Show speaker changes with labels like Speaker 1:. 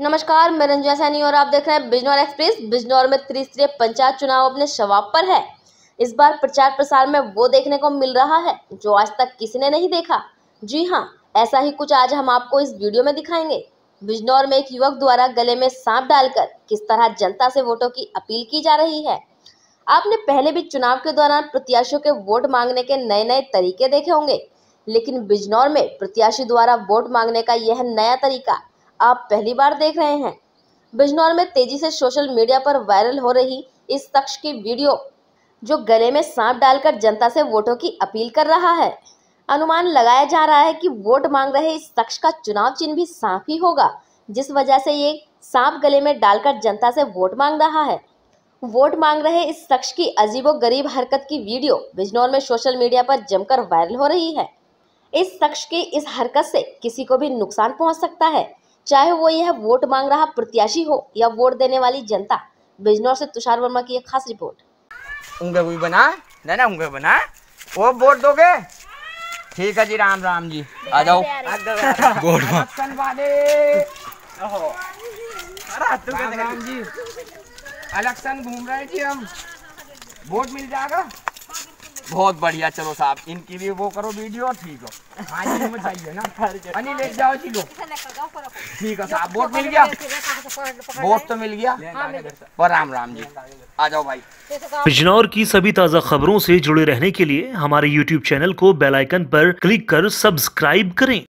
Speaker 1: नमस्कार, मैं रंजना सैनी और आप देख रहे हैं बिजनौर एक्सप्रेस। बिजनौर में त्रिस्तरीय पंचायत चुनाव अपने शवाब पर है। इस बार प्रचार प्रसार में वो देखने को मिल रहा है जो आज तक किसी ने नहीं देखा। जी हाँ, ऐसा ही कुछ आज हम आपको इस वीडियो में दिखाएंगे। बिजनौर में एक युवक द्वारा गले में सांप डालकर किस तरह जनता से वोटों की अपील की जा रही है। आपने पहले भी चुनाव के दौरान प्रत्याशियों के वोट मांगने के नए नए तरीके देखे होंगे, लेकिन बिजनौर में प्रत्याशी द्वारा वोट मांगने का यह नया तरीका आप पहली बार देख रहे हैं। बिजनौर में तेजी से सोशल मीडिया पर वायरल हो रही इस शख्स की वीडियो, जो गले में सांप डालकर जनता से वोटों की अपील कर रहा है। अनुमान लगाया जा रहा है कि वोट मांग रहे इस शख्स का चुनाव चिन्ह भी सांप ही होगा, जिस वजह से ये सांप गले में डालकर जनता से वोट मांग रहा है। वोट मांग रहे इस शख्स की अजीबोगरीब हरकत की वीडियो बिजनौर में सोशल मीडिया पर जमकर वायरल हो रही है। इस शख्स की इस हरकत से किसी को भी नुकसान पहुंच सकता है, चाहे वो यह वोट मांग रहा प्रत्याशी हो या वोट देने वाली जनता। बिजनौर से तुषार वर्मा की एक खास रिपोर्ट।
Speaker 2: उंगली बना ना, उंगली बना, वो वोट दोगे? ठीक है जी, राम राम जी, आ जाओ वोट राम जी। इलेक्शन घूम रहे जी हम, वोट मिल जाएगा। बहुत बढ़िया, चलो साहब इनकी भी वो करो वीडियो, ठीक हो। हाँ जी, चाहिए ना अनि ले जाओ जी, लो ठीक है साहब, वोट मिल गया, वोट तो मिल गया। और राम राम जी, आ जाओ भाई।
Speaker 3: बिजनौर की सभी ताज़ा खबरों से जुड़े रहने के लिए हमारे YouTube चैनल को बेल आइकन पर क्लिक कर सब्सक्राइब करें।